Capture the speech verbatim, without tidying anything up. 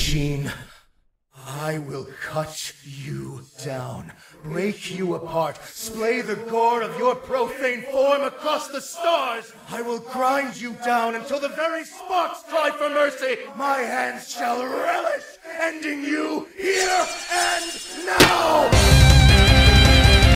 machine. I will cut you down, break you apart, splay the gore of your profane form across the stars. I will grind you down until the very sparks cry for mercy. My hands shall relish ending you here and now.